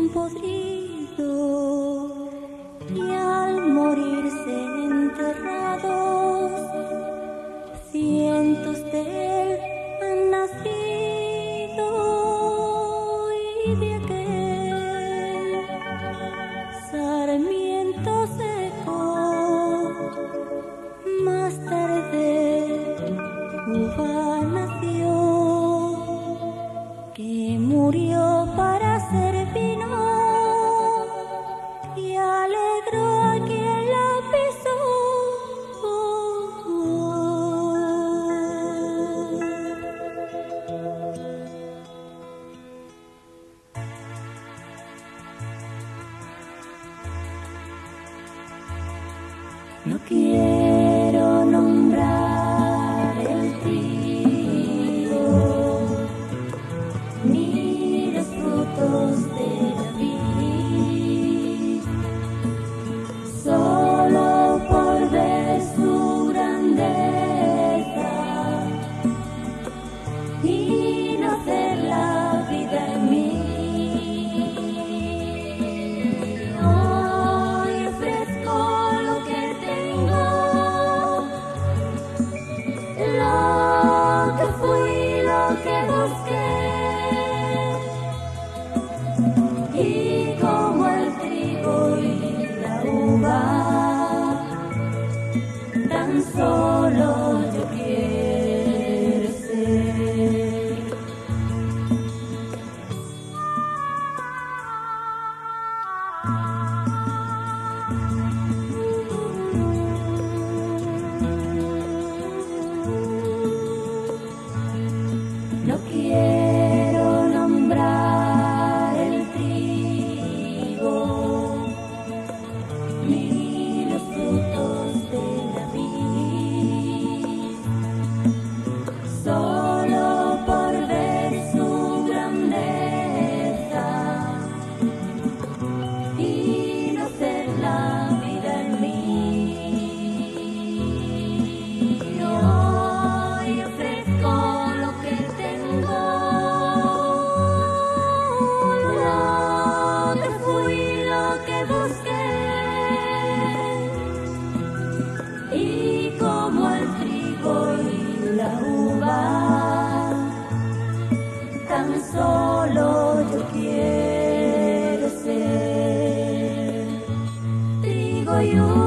podrido y al morirse enterrados, cientos de él han nacido y de aquel sarmiento seco más tarde uva nació, que murió para ser vino y alegró a quien la pisó. No quiero nombrar el trigo ni los frutos de la vid, solo por ver su grandeza y no hacer la vida en mí. Hoy ofrezco lo que tengo, lo que fui, lo que busqué, y como el trigo y la uva, tan solo yo quiero ser. No quiero nombrar el trigo ni los frutos de la vid, solo por ver su grandeza y no hacer la vida en mí. Hoy ofrezco lo que tengo, lo que fui, lo que busqué, y como el trigo y la uva, tan solo yo quiero ser. Trigo y uva.